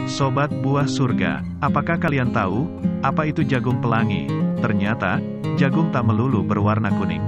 Sobat buah surga, apakah kalian tahu, apa itu jagung pelangi? Ternyata, jagung tak melulu berwarna kuning.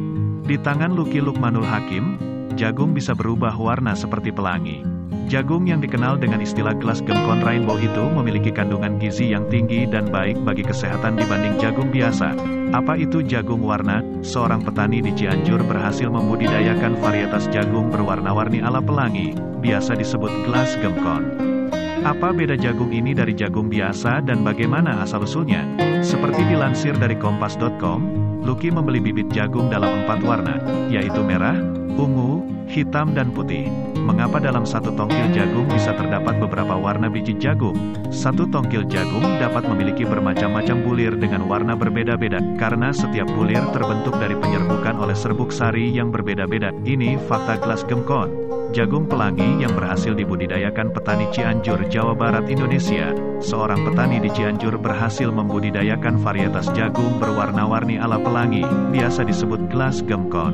Di tangan Lucky Lukmanul Hakim, jagung bisa berubah warna seperti pelangi. Jagung yang dikenal dengan istilah gelas gemkon rainbow itu memiliki kandungan gizi yang tinggi dan baik bagi kesehatan dibanding jagung biasa. Apa itu jagung warna? Seorang petani di Cianjur berhasil membudidayakan varietas jagung berwarna-warni ala pelangi, biasa disebut gelas gemkon. Apa beda jagung ini dari jagung biasa dan bagaimana asal-usulnya? Seperti dilansir dari kompas.com, Lucky membeli bibit jagung dalam 4 warna, yaitu merah, ungu, hitam dan putih. Mengapa dalam satu tongkil jagung bisa terdapat beberapa warna biji jagung? Satu tongkil jagung dapat memiliki bermacam-macam bulir dengan warna berbeda-beda, karena setiap bulir terbentuk dari penyerbukan oleh serbuk sari yang berbeda-beda. Ini fakta gelas gemkon, jagung pelangi yang berhasil dibudidayakan petani Cianjur, Jawa Barat, Indonesia. Seorang petani di Cianjur berhasil membudidayakan varietas jagung berwarna-warni ala pelangi, biasa disebut gelas gemkon.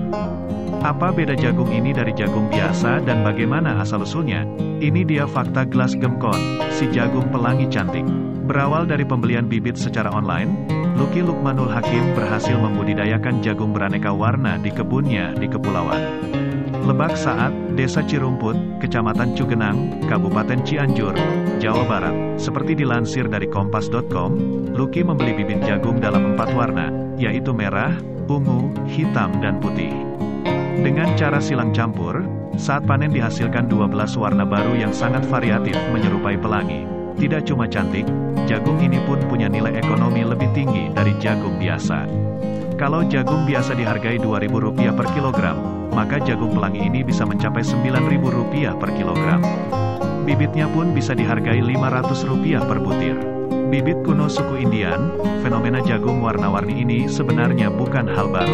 Apa beda jagung ini dari jagung biasa dan bagaimana asal-usulnya? Ini dia fakta gelas gemkon, si jagung pelangi cantik. Berawal dari pembelian bibit secara online, Lucky Lukmanul Hakim berhasil membudidayakan jagung beraneka warna di kebunnya di Kepulauan Lebak Saat, Desa Cirumput, Kecamatan Cugenang, Kabupaten Cianjur, Jawa Barat. Seperti dilansir dari kompas.com, Lucky membeli bibit jagung dalam 4 warna, yaitu merah, ungu, hitam dan putih. Dengan cara silang campur, saat panen dihasilkan 12 warna baru yang sangat variatif menyerupai pelangi. Tidak cuma cantik, jagung ini pun punya nilai ekonomi lebih tinggi dari jagung biasa. Kalau jagung biasa dihargai Rp2.000 per kilogram, maka jagung pelangi ini bisa mencapai Rp9.000 per kilogram. Bibitnya pun bisa dihargai Rp500 per butir. Bibit kuno suku Indian, fenomena jagung warna-warni ini sebenarnya bukan hal baru.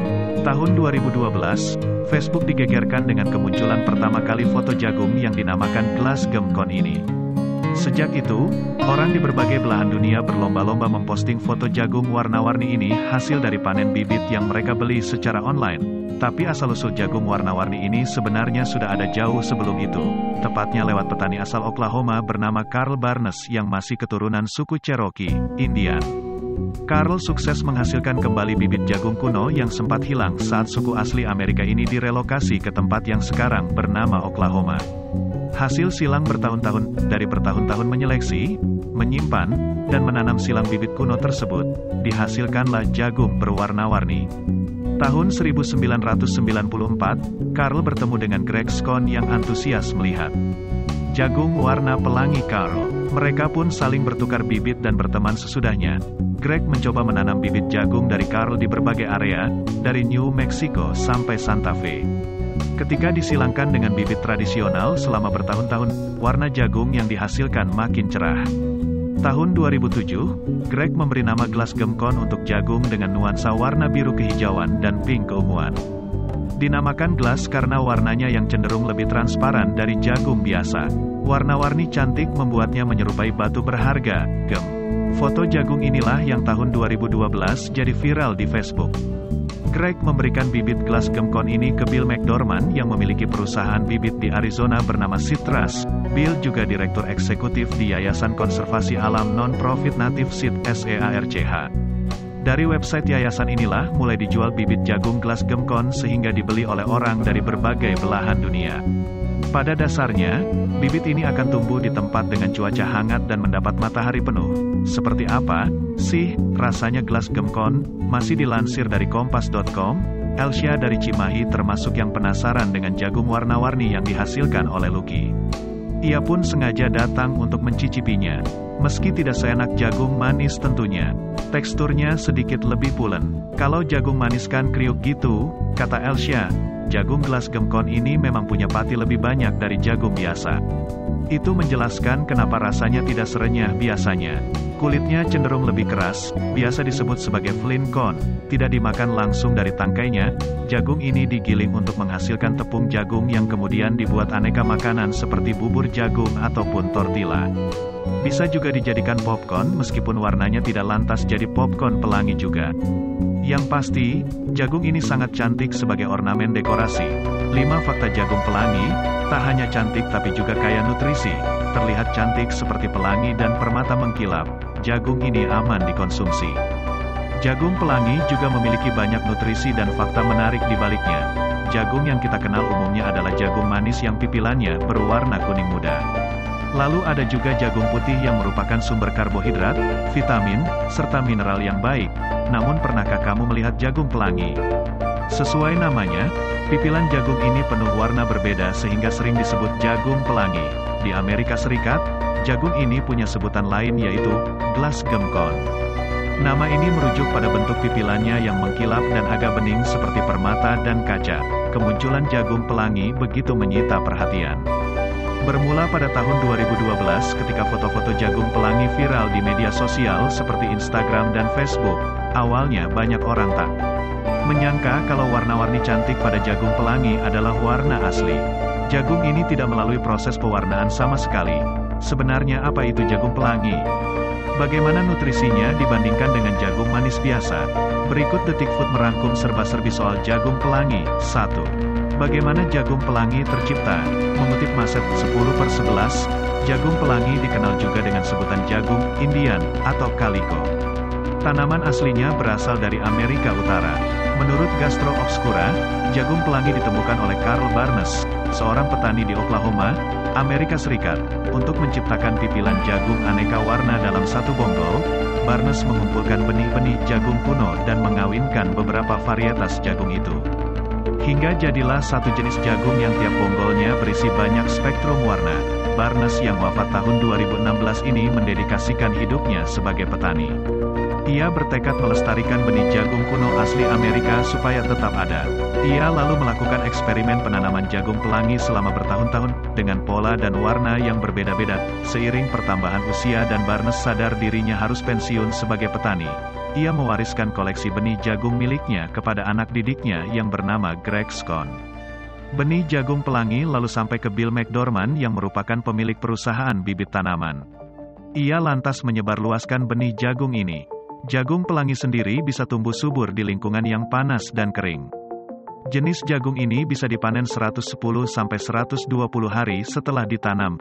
Tahun 2012, Facebook digegerkan dengan kemunculan pertama kali foto jagung yang dinamakan gelas gemkon ini. Sejak itu, orang di berbagai belahan dunia berlomba-lomba memposting foto jagung warna-warni ini hasil dari panen bibit yang mereka beli secara online. Tapi asal-usul jagung warna-warni ini sebenarnya sudah ada jauh sebelum itu, tepatnya lewat petani asal Oklahoma bernama Carl Barnes yang masih keturunan suku Cherokee, Indian. Carl sukses menghasilkan kembali bibit jagung kuno yang sempat hilang saat suku asli Amerika ini direlokasi ke tempat yang sekarang bernama Oklahoma. Hasil silang bertahun-tahun, dari bertahun-tahun menyeleksi, menyimpan, dan menanam silang bibit kuno tersebut, dihasilkanlah jagung berwarna-warni. Tahun 1994, Carl bertemu dengan Greg Scone yang antusias melihat jagung warna pelangi Carl. Mereka pun saling bertukar bibit dan berteman sesudahnya. Greg mencoba menanam bibit jagung dari Carl di berbagai area, dari New Mexico sampai Santa Fe. Ketika disilangkan dengan bibit tradisional selama bertahun-tahun, warna jagung yang dihasilkan makin cerah. Tahun 2007, Greg memberi nama gelas gemkon untuk jagung dengan nuansa warna biru kehijauan dan pink keunguan. Dinamakan gelas karena warnanya yang cenderung lebih transparan dari jagung biasa. Warna-warni cantik membuatnya menyerupai batu berharga, gem. Foto jagung inilah yang tahun 2012 jadi viral di Facebook. Greg memberikan bibit gelas gemkon ini ke Bill McDorman yang memiliki perusahaan bibit di Arizona bernama Citrus. Bill juga direktur eksekutif di Yayasan Konservasi Alam Non-Profit Native Seed SEARCH. Dari website yayasan inilah mulai dijual bibit jagung gelas gemkon sehingga dibeli oleh orang dari berbagai belahan dunia. Pada dasarnya, bibit ini akan tumbuh di tempat dengan cuaca hangat dan mendapat matahari penuh. Seperti apa sih rasanya gelas gemkon? Masih dilansir dari kompas.com, Elsya dari Cimahi termasuk yang penasaran dengan jagung warna-warni yang dihasilkan oleh Lucky. Ia pun sengaja datang untuk mencicipinya. Meski tidak seenak jagung manis tentunya, teksturnya sedikit lebih pulen. Kalau jagung manis kan kriuk gitu, kata Elsya. Jagung gelas gemkon ini memang punya pati lebih banyak dari jagung biasa. Itu menjelaskan kenapa rasanya tidak serenyah biasanya. Kulitnya cenderung lebih keras, biasa disebut sebagai flint cone, tidak dimakan langsung dari tangkainya. Jagung ini digiling untuk menghasilkan tepung jagung yang kemudian dibuat aneka makanan seperti bubur jagung ataupun tortilla. Bisa juga dijadikan popcorn meskipun warnanya tidak lantas jadi popcorn pelangi juga. Yang pasti, jagung ini sangat cantik sebagai ornamen dekorasi. 5 fakta jagung pelangi, tak hanya cantik tapi juga kaya nutrisi. Terlihat cantik seperti pelangi dan permata mengkilap, jagung ini aman dikonsumsi. Jagung pelangi juga memiliki banyak nutrisi dan fakta menarik di baliknya. Jagung yang kita kenal umumnya adalah jagung manis yang pipilannya berwarna kuning muda. Lalu ada juga jagung putih yang merupakan sumber karbohidrat, vitamin, serta mineral yang baik. Namun pernahkah kamu melihat jagung pelangi? Sesuai namanya, pipilan jagung ini penuh warna berbeda sehingga sering disebut jagung pelangi. Di Amerika Serikat, jagung ini punya sebutan lain yaitu glass gum cone. Nama ini merujuk pada bentuk pipilannya yang mengkilap dan agak bening seperti permata dan kaca. Kemunculan jagung pelangi begitu menyita perhatian. Bermula pada tahun 2012 ketika foto-foto jagung pelangi viral di media sosial seperti Instagram dan Facebook. Awalnya banyak orang tak menyangka kalau warna-warni cantik pada jagung pelangi adalah warna asli. Jagung ini tidak melalui proses pewarnaan sama sekali. Sebenarnya apa itu jagung pelangi? Bagaimana nutrisinya dibandingkan dengan jagung manis biasa? Berikut Detik Food merangkum serba-serbi soal jagung pelangi. 1. Bagaimana jagung pelangi tercipta? Mengutip Maset 10/11, jagung pelangi dikenal juga dengan sebutan jagung Indian atau calico. Tanaman aslinya berasal dari Amerika Utara. Menurut Gastro Obscura, jagung pelangi ditemukan oleh Carl Barnes, seorang petani di Oklahoma, Amerika Serikat. Untuk menciptakan pipilan jagung aneka warna dalam satu bonggol, Barnes mengumpulkan benih-benih jagung kuno dan mengawinkan beberapa varietas jagung itu. Hingga jadilah satu jenis jagung yang tiap bonggolnya berisi banyak spektrum warna. Barnes yang wafat tahun 2016 ini mendedikasikan hidupnya sebagai petani. Ia bertekad melestarikan benih jagung kuno asli Amerika supaya tetap ada. Ia lalu melakukan eksperimen penanaman jagung pelangi selama bertahun-tahun, dengan pola dan warna yang berbeda-beda. Seiring pertambahan usia dan Barnes sadar dirinya harus pensiun sebagai petani, ia mewariskan koleksi benih jagung miliknya kepada anak didiknya yang bernama Greg Scone. Benih jagung pelangi lalu sampai ke Bill McDorman yang merupakan pemilik perusahaan bibit tanaman. Ia lantas menyebarluaskan benih jagung ini. Jagung pelangi sendiri bisa tumbuh subur di lingkungan yang panas dan kering. Jenis jagung ini bisa dipanen 110-120 hari setelah ditanam.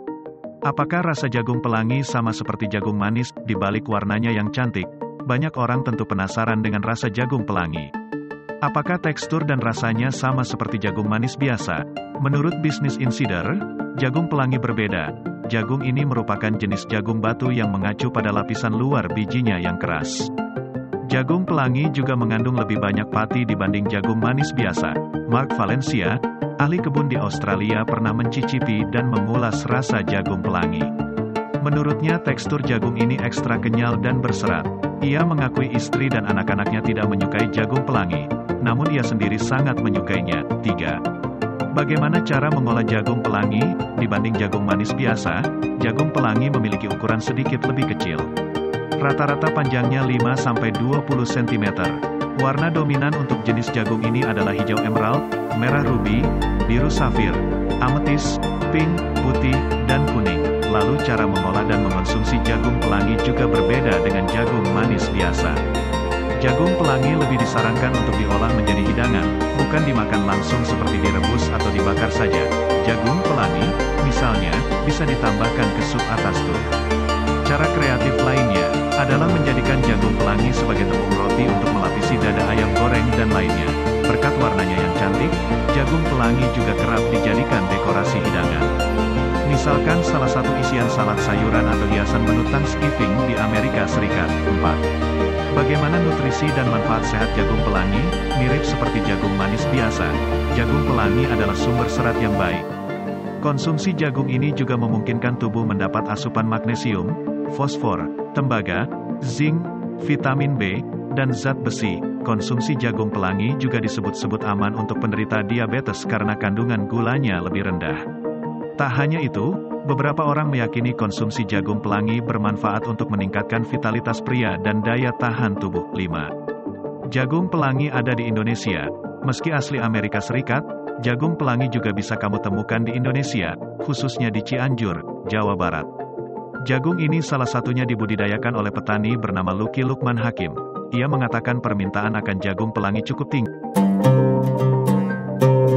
2. Apakah rasa jagung pelangi sama seperti jagung manis, di balik warnanya yang cantik? Banyak orang tentu penasaran dengan rasa jagung pelangi. Apakah tekstur dan rasanya sama seperti jagung manis biasa? Menurut Business Insider, jagung pelangi berbeda. Jagung ini merupakan jenis jagung batu yang mengacu pada lapisan luar bijinya yang keras. Jagung pelangi juga mengandung lebih banyak pati dibanding jagung manis biasa. Mark Valencia, ahli kebun di Australia, pernah mencicipi dan mengulas rasa jagung pelangi. Menurutnya tekstur jagung ini ekstra kenyal dan berserat. Ia mengakui istri dan anak-anaknya tidak menyukai jagung pelangi, namun ia sendiri sangat menyukainya. 3. Bagaimana cara mengolah jagung pelangi? Dibanding jagung manis biasa, jagung pelangi memiliki ukuran sedikit lebih kecil. Rata-rata panjangnya 5-20 cm. Warna dominan untuk jenis jagung ini adalah hijau emerald, merah ruby, biru safir, ametis, pink, putih, dan kuning. Lalu cara mengolah dan mengonsumsi jagung pelangi juga berbeda dengan jagung manis biasa. Jagung pelangi lebih disarankan untuk diolah menjadi hidangan, bukan dimakan langsung seperti direbus atau dibakar saja. Jagung pelangi, misalnya, bisa ditambahkan ke sup atas tuh. Cara kreatif lainnya adalah menjadikan jagung pelangi sebagai tepung roti untuk melapisi dada ayam goreng dan lainnya. Berkat warnanya yang cantik, jagung pelangi juga kerap dijadikan dekorasi hidangan. Misalkan salah satu isian salad sayuran atau hiasan menu Thanksgiving di Amerika Serikat. 4. Bagaimana nutrisi dan manfaat sehat jagung pelangi? Mirip seperti jagung manis biasa, jagung pelangi adalah sumber serat yang baik. Konsumsi jagung ini juga memungkinkan tubuh mendapat asupan magnesium, fosfor, tembaga, zinc, vitamin B, dan zat besi. Konsumsi jagung pelangi juga disebut-sebut aman untuk penderita diabetes karena kandungan gulanya lebih rendah. Tak hanya itu, beberapa orang meyakini konsumsi jagung pelangi bermanfaat untuk meningkatkan vitalitas pria dan daya tahan tubuh. 5. Jagung pelangi ada di Indonesia. Meski asli Amerika Serikat, jagung pelangi juga bisa kamu temukan di Indonesia, khususnya di Cianjur, Jawa Barat. Jagung ini salah satunya dibudidayakan oleh petani bernama Lucky Lukman Hakim. Ia mengatakan permintaan akan jagung pelangi cukup tinggi.